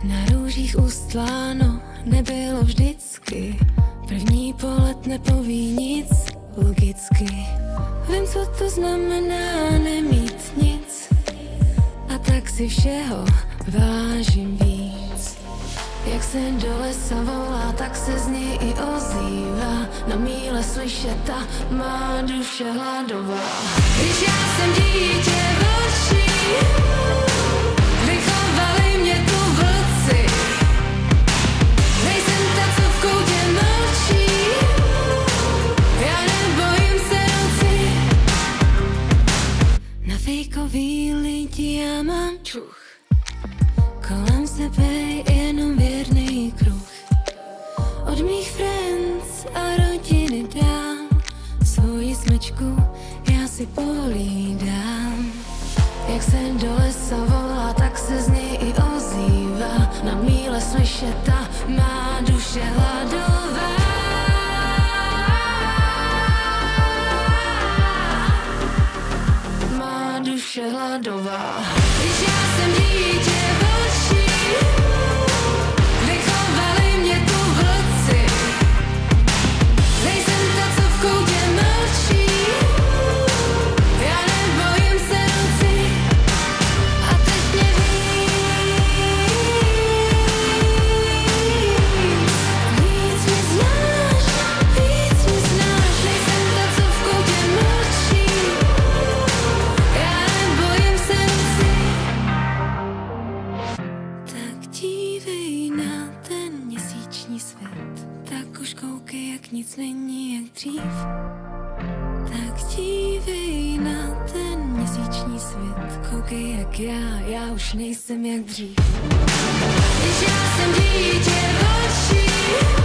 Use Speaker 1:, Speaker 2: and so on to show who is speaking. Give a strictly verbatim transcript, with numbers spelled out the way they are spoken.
Speaker 1: Na růžích ustláno nebylo vždycky. První pohled nepoví nic logicky. Vím, co to znamená nemít nic. A tak si všeho vážím víc. Jak se do lesa volá, tak se z něj i ozývá. Na míle slyšet ta má duše hladová. Když já jsem dítě vlčí, vychovali mě tu vlci. Nejsem ta, co v koutě mlčí, já nebojím se noci. Na fejkový lidi já mám čuch. Kolem sebe jenom věrný kruh. Od mých friends a rodiny dám svoji smečku, já si pohlídám. Jak se do lesa volá, tak se z něj i ozývá. Na míle slyšet ta má duše hladová. Má duše hladová. Když já jsem dítě vlčí, vychovali mě tu vlci. Nejsem ta, co v koutě mlčí, já nebojím se noci. A teď mě víc, víc mě znáš, víc mě znáš. Nejsem ta, co v koutě mlčí, já nebojím se noci. Tak dívej na ten měsíční svět, tak už koukej, jak nic není jak dřív. Tak dívej na ten měsíční svět, koukej jak já, já už nejsem jak dřív. Když já jsem dítě vlčí,